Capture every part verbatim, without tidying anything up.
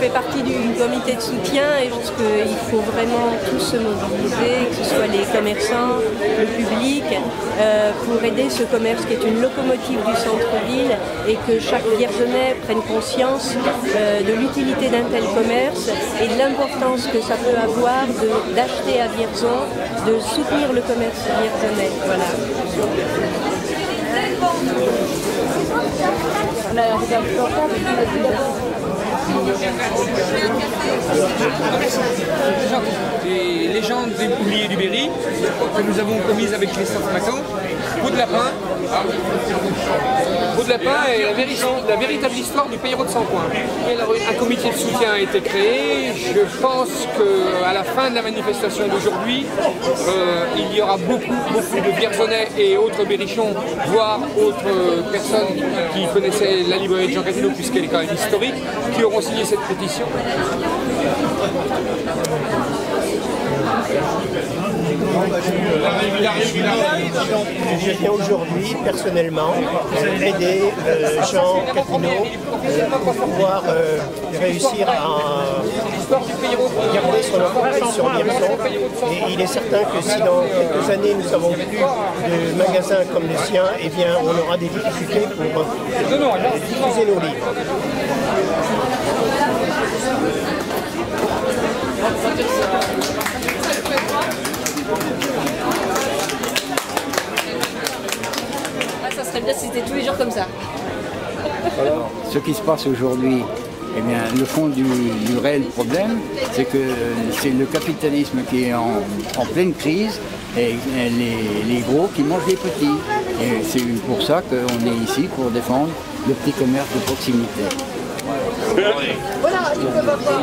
fais partie du comité de soutien et je pense qu'il faut vraiment tous se mobiliser, que ce soit les commerçants, le public, euh, pour aider ce commerce qui est une locomotive du centre-ville et que chaque Vierzonais prenne conscience euh, de l'utilité d'un tel commerce et de l'importance que ça peut avoir d'acheter à Vierzon, de soutenir le commerce vierzonais. Voilà. Les légendes des oubliés du Berry que nous avons commises avec Christophe Maton, Peau de lapin. Peau de lapin est la, véri la véritable histoire du Payero de Sancoins. Un comité de soutien a été créé. Je pense qu'à la fin de la manifestation d'aujourd'hui, euh, il y aura beaucoup, beaucoup de Vierzonais et autres berrichons, voire autres personnes qui connaissaient la librairie de Jean Catino, puisqu'elle est quand même historique, qui auront signé cette pétition. Je viens aujourd'hui personnellement aider euh, Jean Catino euh, pour pouvoir euh, réussir à garder son entreprise sur Vierzon. Et il est certain que si dans quelques années nous avons plus de magasins comme le sien, eh bien on aura des difficultés pour euh, diffuser nos livres. Ça serait bien si c'était tous les jours comme ça. Alors, ce qui se passe aujourd'hui, eh bien, le fond du, du réel problème, c'est que c'est le capitalisme qui est en, en pleine crise et les, les gros qui mangent les petits. Et c'est pour ça qu'on est ici pour défendre le petit commerce de proximité. Voilà, ils peuvent avoir.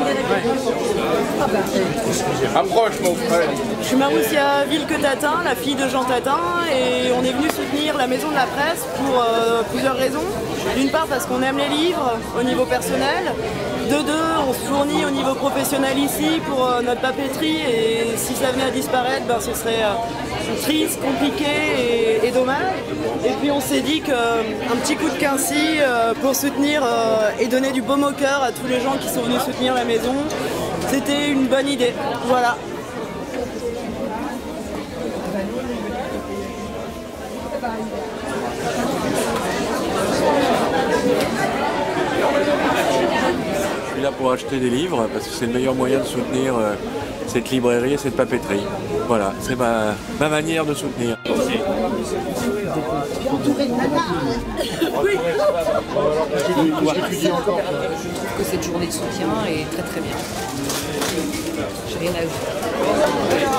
Approche mon frère. Je suis Maroussia Ville-que-Tatin, la fille de Jean Tatin, et on est venu soutenir la Maison de la Presse pour euh, plusieurs raisons. D'une part parce qu'on aime les livres au niveau personnel. De deux, on se fournit au niveau professionnel ici pour euh, notre papeterie, et si ça venait à disparaître, ben, ce serait euh, triste, compliqué et, et dommage. Et puis on s'est dit qu'un petit coup de quincy euh, pour soutenir euh, et donner du baume au cœur à tous les gens qui sont venus soutenir la maison, c'était une bonne idée. Voilà. Je suis là pour acheter des livres parce que c'est le meilleur moyen de soutenir euh, cette librairie et cette papeterie. Voilà, c'est ma, ma manière de soutenir. Entouré de nanas. Oui. Je trouve que cette journée de soutien est très très bien. J'ai rien à ajouter.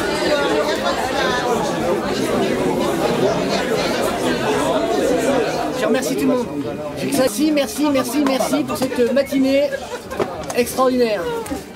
Je remercie tout le monde. Merci, merci, merci, merci pour cette matinée extraordinaire.